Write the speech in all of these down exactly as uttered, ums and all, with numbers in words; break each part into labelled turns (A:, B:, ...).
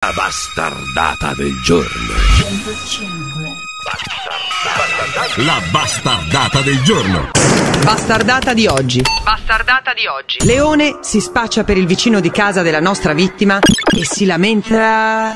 A: La bastardata del giorno. La bastardata del giorno.
B: Bastardata di oggi. Bastardata di oggi. Leone si spaccia per il vicino di casa della nostra vittima e si lamenta.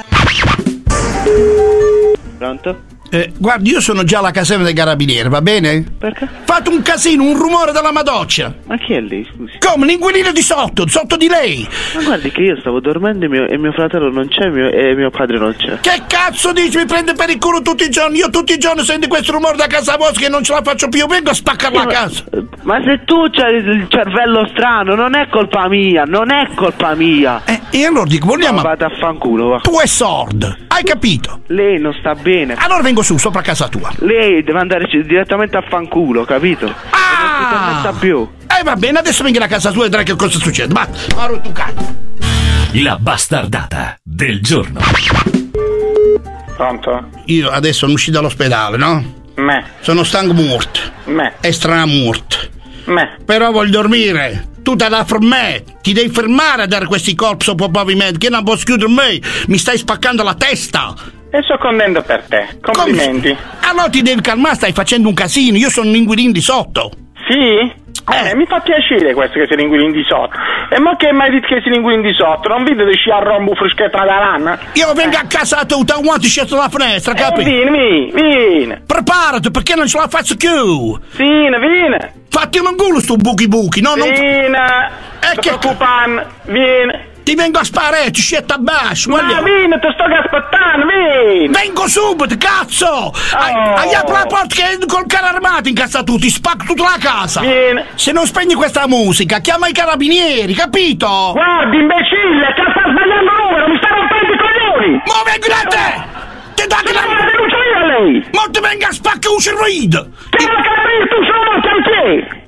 C: Pronto?
D: Eh, guardi, io sono già alla caserma dei carabinieri, va bene?
C: Perché?
D: Fate un casino, un rumore della madoccia.
C: Ma chi è lei, scusi?
D: Come? L'inquilino di sotto, sotto di lei.
C: Ma guardi che io stavo dormendo e mio, e mio fratello non c'è mio, e mio padre non c'è.
D: Che cazzo dici? Mi prende per il culo tutti i giorni. Io tutti i giorni sento questo rumore da casa vostra che non ce la faccio più. Vengo a spaccare la
C: ma,
D: casa.
C: Ma se tu c'hai il cervello strano, non è colpa mia, non è colpa mia.
D: Eh, e allora dico, vogliamo...
C: No, vado a fanculo, va.
D: Tu è sordo, hai capito?
C: Lei non sta bene.
D: Allora vengo su, sopra casa tua.
C: Lei deve andare direttamente a fanculo, capito?
D: Ah!
C: Non si permetta più.
D: Eh va bene, adesso vengi a casa tua e vedrai che cosa succede. Ma, ma tu cazzo.
A: La bastardata del giorno.
E: Pronto?
D: Io adesso sono uscito dall'ospedale, no?
E: Me.
D: Sono stanco morto.
E: Me.
D: E stramorto.
E: Me.
D: Però voglio dormire. Tu te la fermare. Ti devi fermare a dare questi colpi sopra pavimento. Che non posso chiudere me. Mi stai spaccando la testa.
E: E sto contento per te. Complimenti.
D: Come? Allora ti devi calmare, stai facendo un casino. Io sono l'inquilino di sotto.
E: Sì? Eh,
D: Eh.
E: mi fa piacere questo che sei l'inquilino di sotto. E mo che mai detto che sei l'inquilino di sotto? Non vedo di sciare rombo fruschetta da lana?
D: Io vengo a casa tua, te quanto sceso dalla finestra,
E: Eh,
D: capi?
E: vieni, vieni, vieni.
D: Preparati perché non ce la faccio più.
E: Vieni, vieni.
D: Fatti un culo sto buchi buchi, no? Non...
E: Vieni.
D: Eh,
E: Sto
D: che-
E: preoccupando. Vieni.
D: Ti vengo a sparare, ti scetta a basso,
E: Ma
D: guarda.
E: vieni, ti sto aspettando, vieni.
D: Vengo subito, cazzo! Hai, hai apri la porta che col carro armato in casa tu, ti spacco tutta la casa!
E: Vieni.
D: Se non spegni questa musica, chiama i carabinieri, capito?
E: Guardi, imbecille, che sta sbagliando il numero, mi sta rompendo i coglioni.
D: Mo vengo da te! Ti dà che
E: Ma la
D: la...
E: denuncio io a lei.
D: Mo ti venga a spaccare un cervello!
E: Che la carabinieri tu sono anche.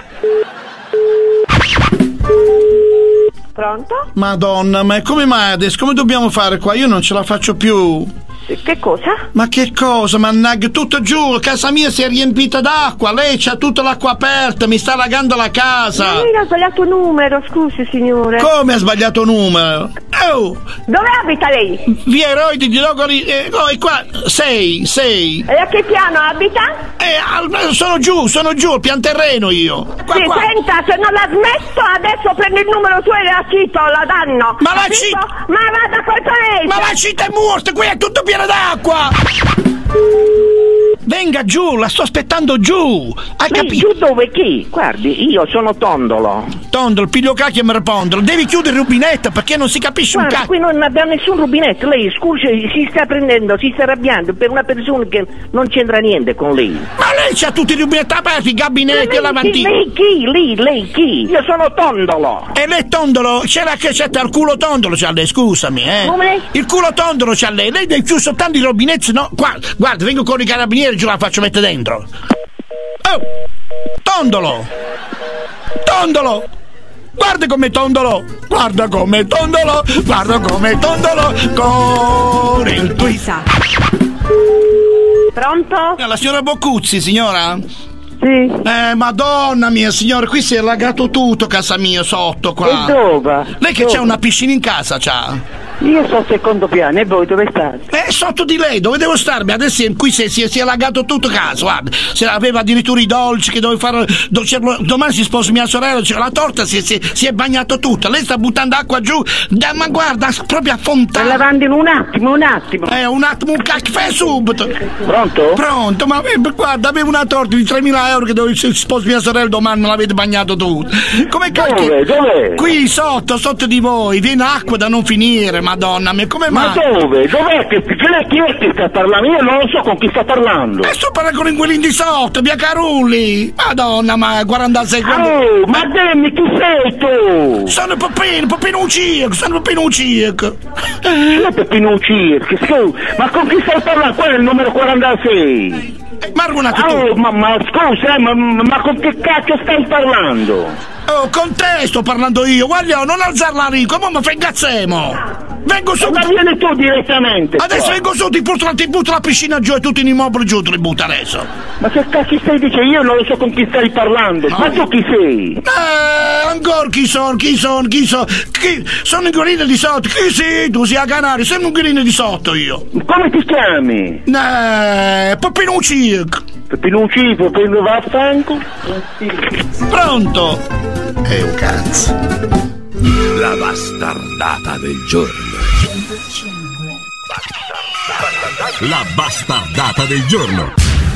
F: Pronto?
D: Madonna, ma come mai adesso? Come dobbiamo fare qua? Io non ce la faccio più!
F: Che cosa?
D: Ma che cosa, mannaggia, tutto giù, casa mia si è riempita d'acqua, lei c'ha tutta l'acqua aperta, mi sta allagando la casa!
F: Ma lei ha sbagliato numero, scusi signore.
D: Come ha sbagliato numero? Oh!
F: Dove abita lei?
D: Via Eroi di Logori, eh, oh, è qua, sei, sei.
F: E a che piano abita?
D: Eh, al- sono giù, sono giù, al pian terreno io. Qua,
F: Sì,
D: qua.
F: senta, se non l'ha smesso adesso prende il numero suo e la cito, la danno.
D: Ma la
F: Capito?
D: cito-
F: Ma vada a quel paese!
D: Ma la città è morta, qui è tutto pieno d'acqua! Venga giù, la sto aspettando giù! Hai
G: Lei
D: capito?
G: giù dove chi? Guardi, io sono Tondolo.
D: Tondolo, piglio cacchio e mi rispondo. Devi chiudere il rubinetto perché non si capisce un
G: Guarda,
D: cacchio.
G: qui non abbiamo nessun rubinetto. Lei, scusi, si sta prendendo, si sta arrabbiando per una persona che non c'entra niente con lei.
D: Ma lei c'ha tutti i rubinetti aperti, i gabinetti e
G: lei,
D: lavandini.
G: lei chi? Lei, lei chi? Io sono Tondolo.
D: E lei tondolo, c'era che c'è il culo tondolo c'ha lei, scusami, eh.
G: Come?
D: Il culo tondolo c'ha lei, lei deve chiudere soltanto i rubinetti, no? Guarda, guarda, vengo con i carabinieri, ce la faccio mettere dentro. Oh! Tondolo! Tondolo! Guarda come tondolo! Guarda come tondolo! Guarda come tondolo! Con il twist!
F: Pronto?
D: La signora Boccuzzi, signora?
F: Sì.
D: Eh, madonna mia, signore, qui si è allagato tutto casa mia sotto qua.
G: E dove?
D: Lei che
G: Dove?
D: c'ha una piscina in casa, c'ha?
G: Io sto al secondo piano e voi dove state?
D: Eh, sotto di lei, dove devo starmi? Adesso è- qui si, si, si è allagato tutto casa, guarda. Se aveva addirittura i dolci che dovevo fare. do- c'è- domani si sposa mia sorella, c'è la torta, si, si, si è bagnato tutta. Lei sta buttando acqua giù, da, ma guarda, proprio a
G: Sto
D: fontana.
G: lavando in un attimo, un attimo.
D: Eh, un attimo, un caffè subito.
G: Pronto?
D: Pronto, ma eh, guarda, avevo una torta di tremila euro che dovevo si sposa mia sorella domani, me l'avete bagnato tutto. Come cacchio?
G: Dove? Dove?
D: Qui sotto, sotto di voi, viene acqua da non finire, madonna mia, come
G: Ma
D: mai?
G: dove? Dov'è che, che, chi è che sta parlando? Io non lo so con chi sta parlando.
D: E sto parlando con l'inquilino di sotto, via Carulli! Madonna, ma quarantasei quando...
G: Oh, ma dimmi chi sei tu?
D: Sono Peppino, Peppino un circo, sono Peppino un circo!
G: Chi è Peppino Circhi? Scusa, ma con chi stai parlando? Quello è il numero quarantasei.
D: Marco un attimo,
G: Oh, ma, ma scusa, eh, ma, ma con che cacchio stai parlando?
D: oh, con te sto parlando io, guarda, non alzare la rico, ma mi fai incazzemo! Vengo su!
H: Ma vieni tu direttamente!
D: Adesso
H: qua.
D: vengo su, ti butto, la, ti butto la piscina giù e tutti gli immobili giù, te li butto adesso!
H: Ma che cazzo stai dicendo? Io non lo so con chi stai parlando!
D: No.
H: Ma tu chi sei?
D: Eh, ancora chi sono, chi sono, chi sono? Chi? Sono un guarino di sotto, chi sei? Tu sei a Canario, sono un guarino di sotto io!
H: Come ti chiami?
D: Eh, Peppino Circo!
H: Peppino Circo, prendo vaffanculo?
D: Pronto? È un cazzo!
A: La bastardata del giorno. La bastardata del giorno.